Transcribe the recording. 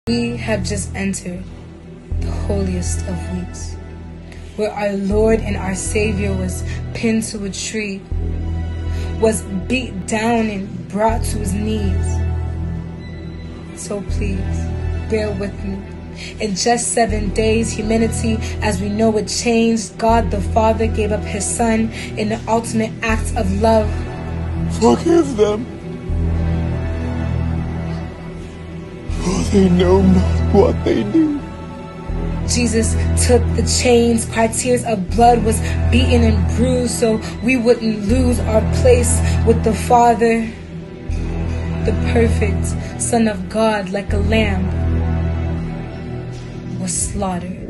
We have just entered the holiest of weeks, where our Lord and our Savior was pinned to a tree, was beat down and brought to his knees. So please, bear with me. In just 7 days, humanity as we know it changed. God the Father gave up his Son in the ultimate act of love. Forgive them, for they know not what they do. Jesus took the chains, cried tears of blood, was beaten and bruised so we wouldn't lose our place with the Father. The perfect Son of God, like a lamb, was slaughtered.